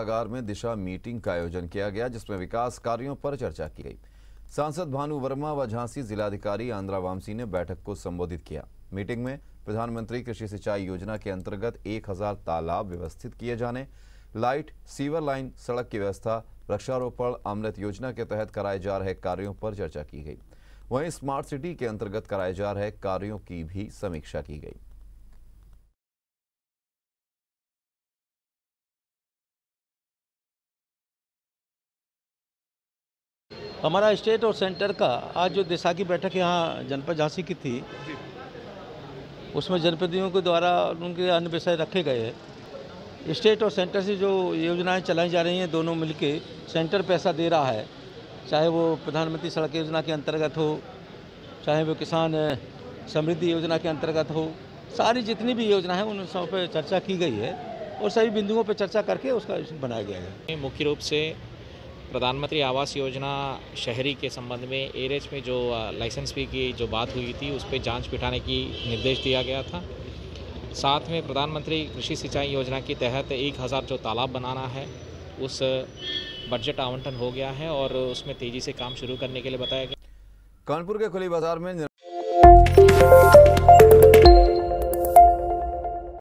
सभागार में दिशा मीटिंग का आयोजन किया गया, जिसमें विकास कार्यों पर चर्चा की गई। सांसद भानु वर्मा व झांसी जिलाधिकारी आंद्रा वामसी ने बैठक को संबोधित किया। मीटिंग में प्रधानमंत्री कृषि सिंचाई योजना के अंतर्गत 1000 तालाब व्यवस्थित किए जाने, लाइट, सीवर लाइन, सड़क की व्यवस्था, वृक्षारोपण, अमृत योजना के तहत कराए जा रहे कार्यों पर चर्चा की गई। वहीं स्मार्ट सिटी के अंतर्गत कराए जा रहे कार्यों की भी समीक्षा की गई। हमारा स्टेट और सेंटर का आज जो दिशा की बैठक यहाँ जनपद झांसी की थी, उसमें जनप्रतिनिधियों के द्वारा उनके अन्य विषय रखे गए हैं। स्टेट और सेंटर से जो योजनाएं चलाई जा रही हैं, दोनों मिलके सेंटर पैसा दे रहा है, चाहे वो प्रधानमंत्री सड़क योजना के अंतर्गत हो, चाहे वो किसान समृद्धि योजना के अंतर्गत हो, सारी जितनी भी योजना है उन सब पर चर्चा की गई है और सभी बिंदुओं पर चर्चा करके उसका बनाया गया है। मुख्य रूप से प्रधानमंत्री आवास योजना शहरी के संबंध में एरेज में जो लाइसेंस फी की जो बात हुई थी, उस पर जांच बिठाने की निर्देश दिया गया था। साथ में प्रधानमंत्री कृषि सिंचाई योजना के तहत 1000 जो तालाब बनाना है, उस बजट आवंटन हो गया है और उसमें तेजी से काम शुरू करने के लिए बताया गया। कानपुर के खुली बाजार में